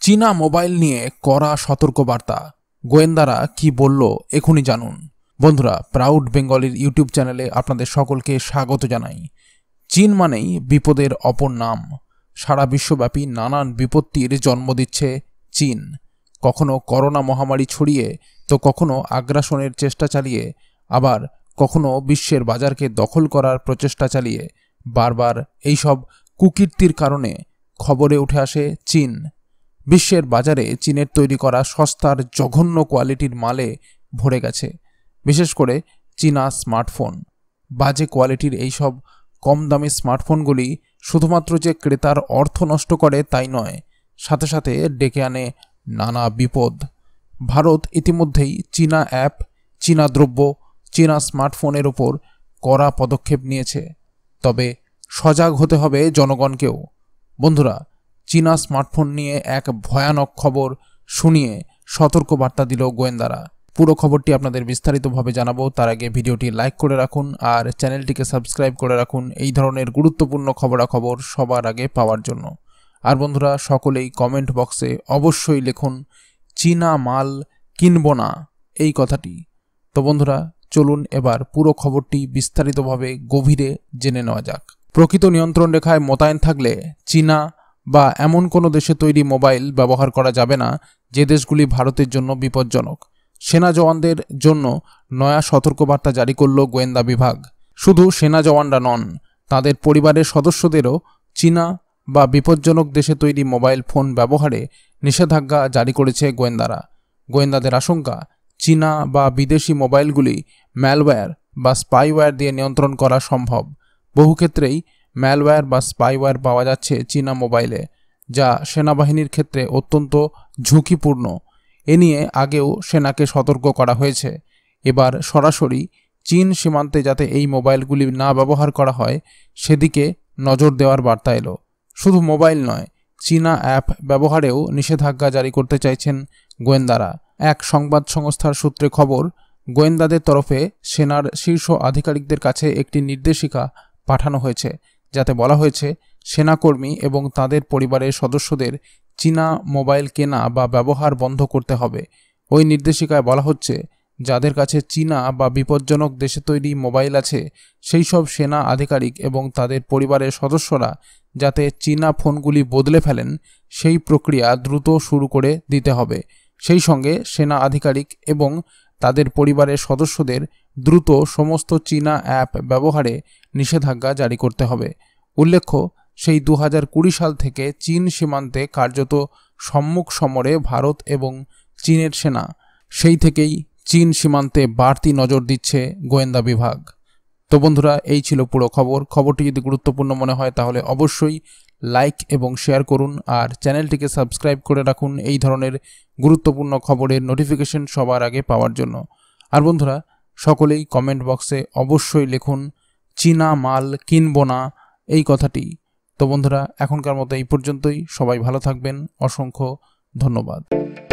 চীনা মোবাইল নিয়ে কড়া সতর্কবার্তা। গোয়েন্দারা কি বলল এখনই জানুন। বন্ধুরা, প্রাউড বেঙ্গলির ইউটিউব চ্যানেলে আপনাদের সকলকে স্বাগত জানাই। চীন মানেই বিপদের অপর নাম। সারা বিশ্বব্যাপী নানান বিপত্তির জন্ম দিচ্ছে চীন। কখনো করোনা মহামারী ছড়িয়ে, তো কখনো আগ্রাসনের চেষ্টা চালিয়ে, আবার কখনো বিশ্বের বাজারকে দখল করার প্রচেষ্টা চালিয়ে বারবার এইসব কুকীর্তির কারণে খবরে উঠে আসে চীন। বিশ্বের বাজারে চীনের তৈরি করা সস্তার জঘন্য কোয়ালিটির মালে ভরে গেছে। বিশেষ করে চীনা স্মার্টফোন। বাজে কোয়ালিটির এইসব কম দামি স্মার্টফোনগুলি শুধুমাত্র যে ক্রেতার অর্থ নষ্ট করে তাই নয়, সাথে সাথে ডেকে আনে নানা বিপদ। ভারত ইতিমধ্যেই চীনা অ্যাপ, চীনা দ্রব্য, চীনা স্মার্টফোনের ওপর কড়া পদক্ষেপ নিয়েছে। তবে সজাগ হতে হবে জনগণকেও। বন্ধুরা, চীনা স্মার্টফোন নিয়ে এক ভয়ানক খবর শুনিয়ে সতর্কবার্তা দিল গোয়েন্দারা। পুরো খবরটি আপনাদের বিস্তারিতভাবে জানাবো। তার আগে ভিডিওটি লাইক করে রাখুন আর চ্যানেলটিকে সাবস্ক্রাইব করে রাখুন এই ধরনের গুরুত্বপূর্ণ খবরাখবর সবার আগে পাওয়ার জন্য। আর বন্ধুরা, সকলেই কমেন্ট বক্সে অবশ্যই লিখুন চীনা মাল কিনব না এই কথাটি। তো বন্ধুরা, চলুন এবার পুরো খবরটি বিস্তারিতভাবে গভীরে জেনে নেওয়া যাক। প্রকৃত নিয়ন্ত্রণ রেখায় মোতায়েন থাকলে চীনা বা এমন কোনো দেশে তৈরি মোবাইল ব্যবহার করা যাবে না যে দেশগুলি ভারতের জন্য বিপজ্জনক। সেনা জওয়ানদের জন্য নয়া সতর্কবার্তা জারি করল গোয়েন্দা বিভাগ। শুধু সেনা জওয়ানরা নন, তাদের পরিবারের সদস্যদেরও চীনা বা বিপজ্জনক দেশে তৈরি মোবাইল ফোন ব্যবহারে নিষেধাজ্ঞা জারি করেছে গোয়েন্দারা। গোয়েন্দাদের আশঙ্কা, চীনা বা বিদেশি মোবাইলগুলি ম্যালওয়্যার বা স্পাইওয়্যার দিয়ে নিয়ন্ত্রণ করা সম্ভব। বহু ক্ষেত্রেই ম্যালওয়্যার বা স্পাইওয়্যার পাওয়া যাচ্ছে চীনা মোবাইলে, যা সেনাবাহিনীর ক্ষেত্রে অত্যন্ত ঝুঁকিপূর্ণ। এ নিয়ে আগেও সেনাকে সতর্ক করা হয়েছে। এবার সরাসরি চীন সীমান্তে যাতে এই মোবাইলগুলি না ব্যবহার করা হয় সেদিকে নজর দেওয়ার বার্তা এলো। শুধু মোবাইল নয়, চীনা অ্যাপ ব্যবহারেও নিষেধাজ্ঞা জারি করতে চাইছেন গোয়েন্দারা। এক সংবাদ সংস্থার সূত্রে খবর, গোয়েন্দাদের তরফে সেনার শীর্ষ আধিকারিকদের কাছে একটি নির্দেশিকা পাঠানো হয়েছে, যাতে বলা হয়েছে সেনাকর্মী এবং তাদের পরিবারের সদস্যদের চীনা মোবাইল কেনা বা ব্যবহার বন্ধ করতে হবে। ওই নির্দেশিকায় বলা হচ্ছে, যাদের কাছে চীনা বা বিপজ্জনক দেশে তৈরি মোবাইল আছে সেই সব সেনা আধিকারিক এবং তাদের পরিবারের সদস্যরা যাতে চীনা ফোনগুলি বদলে ফেলেন সেই প্রক্রিয়া দ্রুত শুরু করে দিতে হবে। সেই সঙ্গে সেনা আধিকারিক এবং তাদের পরিবারের সদস্যদের দ্রুত সমস্ত চীনা অ্যাপ ব্যবহারে নিষেধাজ্ঞা জারি করতে হবে। উল্লেখ্য, সেই 2020 সাল থেকে চীন সীমান্তে কার্যত সম্মুখ সমরে ভারত এবং চীনের সেনা। সেই থেকেই চীন সীমান্তে বাড়তি নজর দিচ্ছে গোয়েন্দা বিভাগ। তো বন্ধুরা, এই ছিল পুরো খবর। খবরটি যদি গুরুত্বপূর্ণ মনে হয় তাহলে অবশ্যই লাইক এবং শেয়ার করুন আর চ্যানেলটিকে সাবস্ক্রাইব করে রাখুন এই ধরনের গুরুত্বপূর্ণ খবরের নোটিফিকেশন সবার আগে পাওয়ার জন্য। আর বন্ধুরা, সকলেই কমেন্ট বক্সে অবশ্যই লিখুন চীনা মাল কিনব না এই কথাটি। তো বন্ধুরা, এখনকার মতো এই পর্যন্তই। সবাই ভালো থাকবেন। অসংখ্য ধন্যবাদ।